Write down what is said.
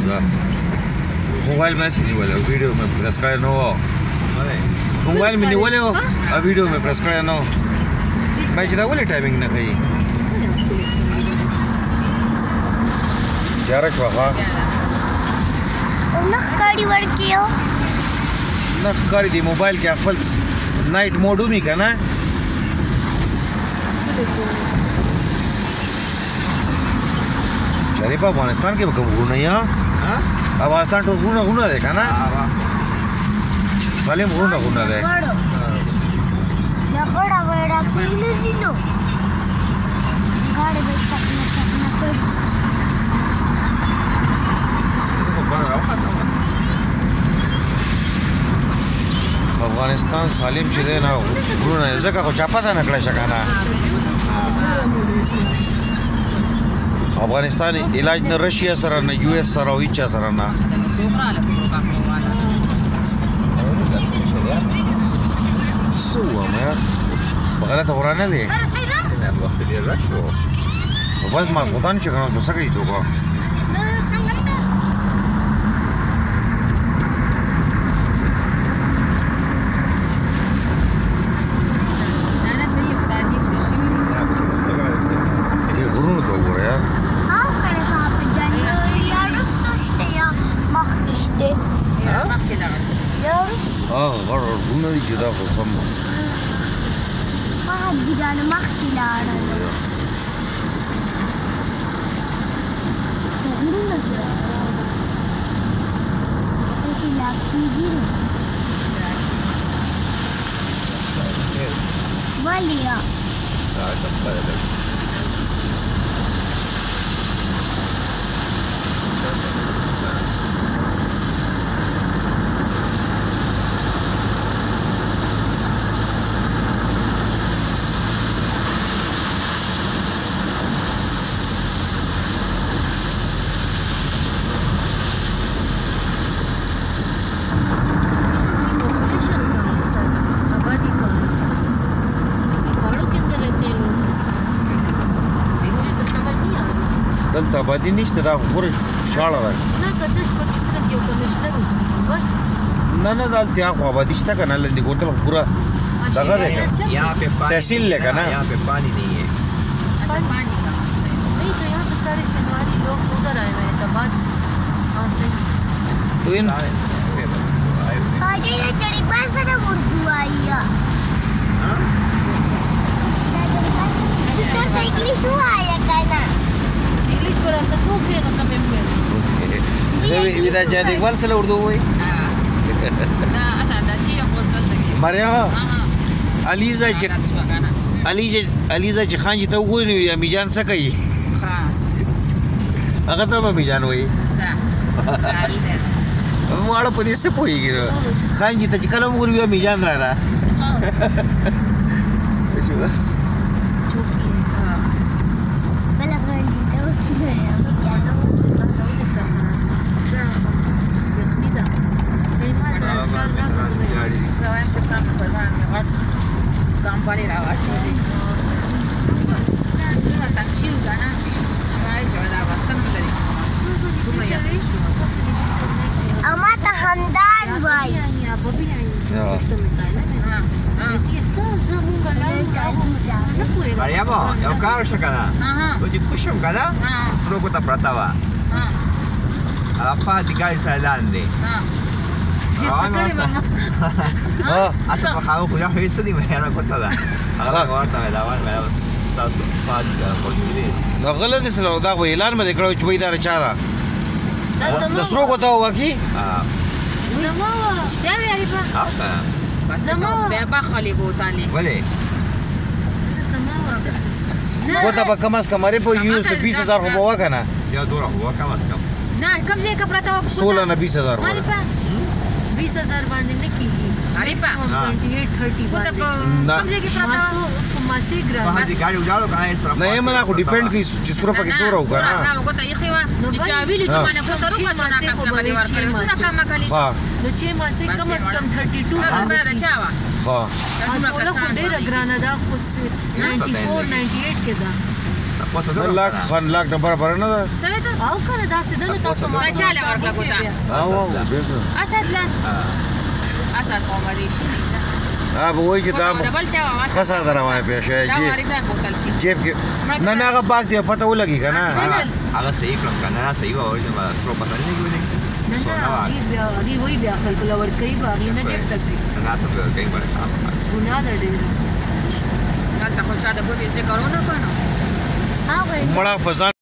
زه موبایل مې سې نیولې ویډیو مې پرس کړی نو موبایل مې نیولې او ویډیو مې پرس کړی نو مې چې دا ولې ټایپینګ نه کوي یاره شوخه نخ کاری ورکیو نخ کاری دی موبایل کې خپل نایټ موډ ومي کنه چاري په افغانستان کې کوم غوونه یا افغانستان ټول غوونه ده کنه سالم غوونه ده نه غړا وړا پینې زینو غاړه به چکنا کړ افغانستان سالم چې دی نه غوونه ځکه خو چا پته نه کړی شه کنه افغانستان علاج نه رشیا سره نه یو اس سره او هیڅ سره نه سو ما بغلط ورانه دی وخت ډیر راشو بس ما سودان چې کنه څه کوي څوک غوونه دي چې دا خو سم ما دیګانه مخکې لاړل غوونه تاسو لا کیږي والیا دا څه دلته آبادي نشته دا غوره شاړه ده نه کته شپه صرف یو کمشنر اوسېږي بس نه دلته خو آبادي شته کنه لندې کوتل پورا دغه ده यहाँ पे तहसील लेगा ना यहाँ पे पानी नहीं है अच्छा पानी का नहीं तो यहाँ पे सारे शहरी लोग उधर आए हुए हैं तबाद वहाँ से तो इन अरे ये चढ़ी बस ना उर्दू आई है तो इंग्लिश हुआ आया कहना इंग्लिश पर आता तो फिर ना समय में إذا جاد إقبال سلا أردو وي لا أسعد شيء وصلت مريم علیزه چې خان چې ته وګورې یا میجان څه کوي هغه ته به میجان وایي واړه په دې څه پوهېږي خان چې ته چې کله وګورې بیا میجان راله Vale la bacha de una taxi gana se va bastante como ya اما ته همدان وای Mariamo, eu quero chocolate. Hoje puxam cada strogo ta pratava. Apa di gai salande. Asa pa kamu punya hisu di mana kota dah. Agak warna melawan melawan stasu pad kolmiri. نو غلط سره دا خو اعلان مې کړو چې وای دا چاره د سرو کوته وکی زما شته وی په زما بیا با خالی بوتاله ولی زما کوته به کم از کم ری په یوز ته 20000 خو بوا کنه یا دورا هو کم از کم نه کم ځای کا پراته 16 نه 20000 ماری په 20000 باندې نه کیږي अरे पा 2830 ना कब जाके प्राप्त उसको मासे ग्राम Fahad di gai ujalo kana isra नाही मला को डिपेंड की जिसरो पके चोरा होगा ना ना को त यखिवा चाविली چې باندې को ترو کا شنا کا سره باندې ور کړو نو کما کلی ها نو چې ماسه کم از کم 32 ها دا ډیره ګرانه ده خو 94 98 کې ده تاسو ته لاک خان لاک نمبر برنه ده سره ته او کنه داسې دنه تاسو ما چاله ورکړه ګوتا او اسد لا اسد کومه دي شي به وای چې دا بل چا خاصه دروازه پیښه دا ورته بوتل سي جیب کې نه نه هغه باغ دی پته ولګي کنه هغه صحیح کړم کنه صحیح و اورځه ما سترو پته نه کیږي نه نه دی وای بیا خپل ور کوي باغ نه جیب تک نه سم کوي باندې کار ګناه ده ډېر دا ته خو چا د ګوتې څخه کارونه کنه مړه فزان